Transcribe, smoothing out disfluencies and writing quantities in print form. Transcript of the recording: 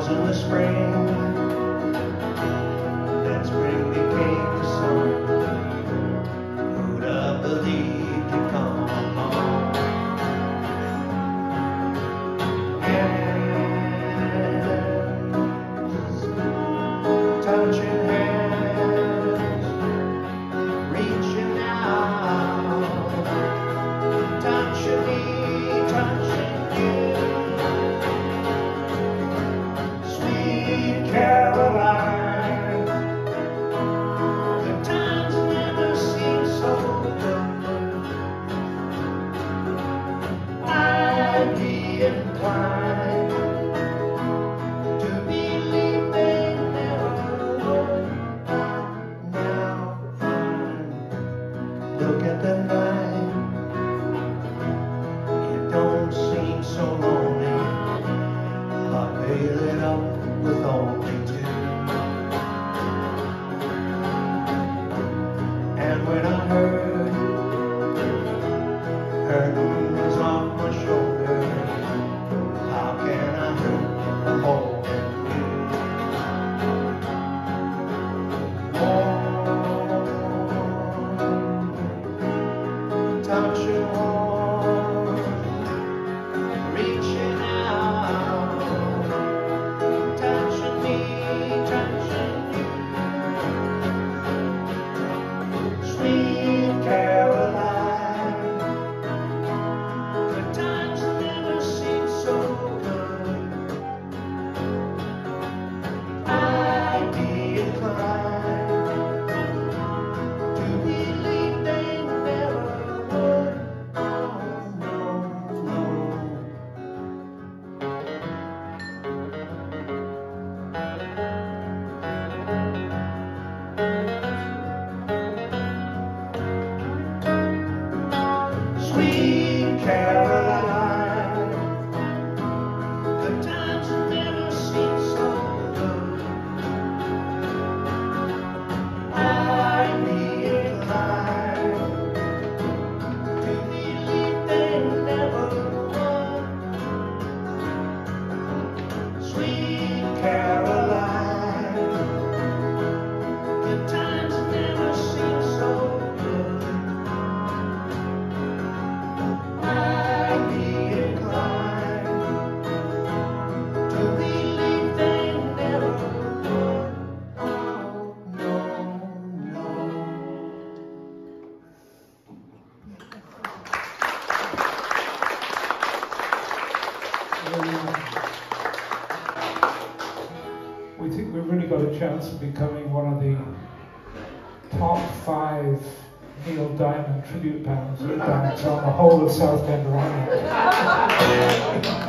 was in the spring. That spring became the summer. Who'd have believed you'd come along? Hands, touching hands, reaching out, touching me, touching you. Sweet Caroline, the times never seem so good. I'd be inclined to believe they never would. Now fine, look at the night. It don't seem so lonely. I paid it up with only two. And when I heard was on my shoulder, how can I hurt a hole in you? Warm, touching warm, reaching out, touching me, touching you. Sweet Caroline, the times never seem so good. I'd be inclined to believe they never would. Oh no, no. Sweet Caroline, the times never seem so good. I'd be inclined to believe they never would. Sweet Caroline, the times never seem so good. I'd be inclined to believe they never would. Oh, no, no. We think we've really got a chance of becoming one of the top 5 Neil Diamond tribute bands on the whole of South Bend, Vermont.